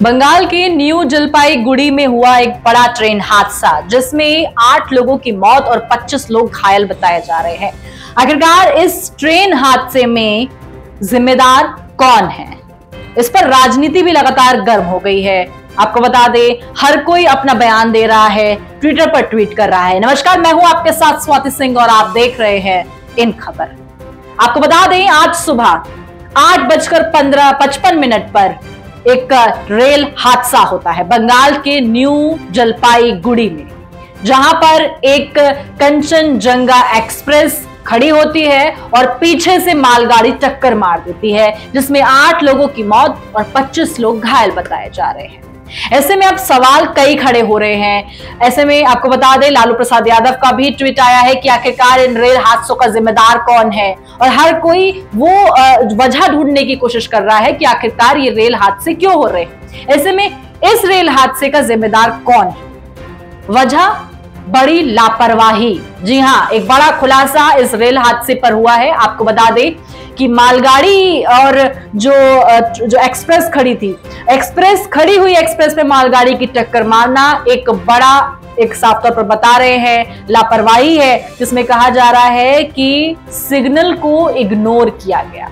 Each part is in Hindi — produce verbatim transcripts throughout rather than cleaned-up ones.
बंगाल के न्यू जलपाईगुड़ी में हुआ एक बड़ा ट्रेन हादसा जिसमें आठ लोगों की मौत और पच्चीस लोग घायल बताए जा रहे हैं। आखिरकार इस ट्रेन हादसे में जिम्मेदार कौन है, इस पर राजनीति भी लगातार गर्म हो गई है। आपको बता दें, हर कोई अपना बयान दे रहा है, ट्विटर पर ट्वीट कर रहा है। नमस्कार, मैं हूं आपके साथ स्वाति सिंह और आप देख रहे हैं इन खबर। आपको बता दें, आज सुबह आठ बजकर पंद्रह पचपन मिनट पर एक रेल हादसा होता है बंगाल के न्यू जलपाईगुड़ी में, जहां पर एक कंचनजंगा एक्सप्रेस खड़ी होती है और पीछे से मालगाड़ी टक्कर मार देती है, जिसमें आठ लोगों की मौत और पच्चीस लोग घायल बताए जा रहे हैं। ऐसे में अब सवाल कई खड़े हो रहे हैं। ऐसे में आपको बता दें, लालू प्रसाद यादव का भी ट्वीट आया है कि आखिरकार इन रेल हादसों का जिम्मेदार कौन है, और हर कोई वो वजह ढूंढने की कोशिश कर रहा है कि आखिरकार ये रेल हादसे क्यों हो रहे हैं। ऐसे में इस रेल हादसे का जिम्मेदार कौन है? वजह बड़ी लापरवाही। जी हां, एक बड़ा खुलासा इस रेल हादसे पर हुआ है। आपको बता दें कि मालगाड़ी और जो जो एक्सप्रेस खड़ी थी, एक्सप्रेस खड़ी हुई एक्सप्रेस पे मालगाड़ी की टक्कर मारना एक बड़ा, एक साफ तौर पर बता रहे हैं, लापरवाही है, जिसमें कहा जा रहा है कि सिग्नल को इग्नोर किया गया।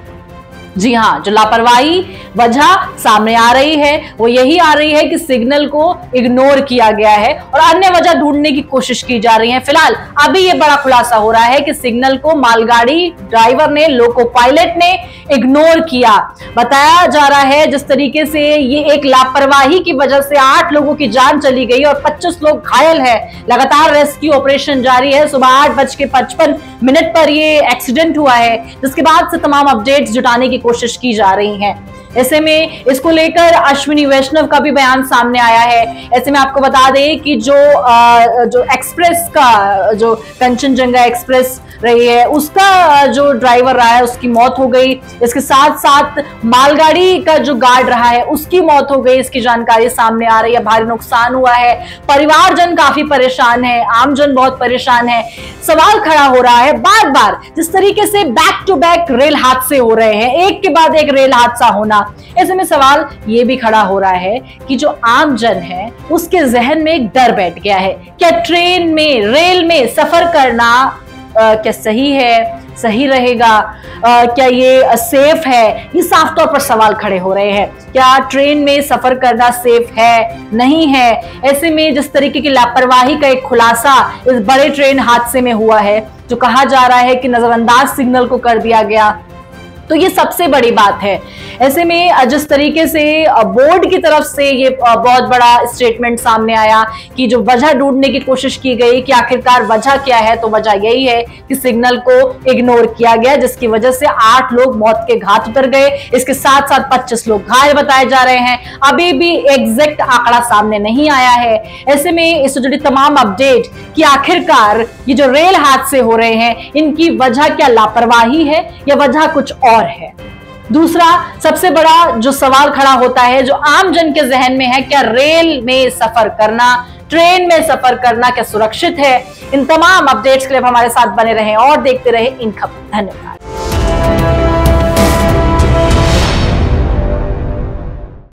जी हां, जो लापरवाही वजह सामने आ रही है वो यही आ रही है कि सिग्नल को इग्नोर किया गया है और अन्य वजह ढूंढने की कोशिश की जा रही है। फिलहाल अभी ये बड़ा खुलासा हो रहा है कि सिग्नल को मालगाड़ी ड्राइवर ने, लोको पायलट ने इग्नोर किया। बताया जा रहा है जिस तरीके से ये एक लापरवाही की वजह से आठ लोगों की जान चली गई और पच्चीस लोग घायल है। लगातार रेस्क्यू ऑपरेशन जारी है। सुबह आठ बज के पचपन मिनट पर ये एक्सीडेंट हुआ है, जिसके बाद से तमाम अपडेट्स जुटाने की कोशिश की जा रही है। ऐसे में इसको लेकर अश्विनी वैष्णव का भी बयान सामने आया है। ऐसे में आपको बता दें कि जो आ, जो एक्सप्रेस का, जो कंचनजंगा एक्सप्रेस रही है, उसका जो ड्राइवर रहा है उसकी मौत हो गई। इसके साथ साथ मालगाड़ी का जो गार्ड रहा है उसकी मौत हो गई। इसकी जानकारी सामने आ रही है। भारी नुकसान हुआ है, परिवारजन काफी परेशान है, आमजन बहुत परेशान है। सवाल खड़ा हो रहा है बार बार, जिस तरीके से बैक टू बैक रेल हादसे हो रहे हैं, एक के बाद एक रेल हादसा होना, ऐसे में सवाल ये भी खड़ा हो रहा है कि जो आम जन है उसके जहन में एक डर बैठ गया है। क्या ट्रेन में, रेल में सफर करना आ, क्या सही है, सही रहेगा? आ, क्या ये सेफ है? ये साफ तौर पर सवाल खड़े हो रहे हैं। क्या ट्रेन में सफर करना सेफ है, नहीं है? ऐसे में जिस तरीके की लापरवाही का एक खुलासा इस बड़े ट्रेन हादसे में हुआ है, जो कहा जा रहा है कि नजरअंदाज सिग्नल को कर दिया गया, तो ये सबसे बड़ी बात है। ऐसे में जिस तरीके से बोर्ड की तरफ से ये बहुत बड़ा स्टेटमेंट सामने आया कि जो वजह ढूंढने की कोशिश की गई कि आखिरकार वजह क्या है, तो वजह यही है कि सिग्नल को इग्नोर किया गया, जिसकी वजह से आठ लोग मौत के घाट उतर गए। इसके साथ साथ पच्चीस लोग घायल बताए जा रहे हैं। अभी भी एग्जैक्ट आंकड़ा सामने नहीं आया है। ऐसे में इससे जुड़ी तमाम अपडेट कि आखिरकार ये जो रेल हादसे हो रहे हैं, इनकी वजह क्या लापरवाही है या वजह कुछ और है? दूसरा सबसे बड़ा जो सवाल खड़ा होता है, जो आम जन के जहन में है, क्या रेल में सफर करना, ट्रेन में सफर करना क्या सुरक्षित है? इन तमाम अपडेट्स के लिए हमारे साथ बने रहें और देखते रहें इन खबर। धन्यवाद।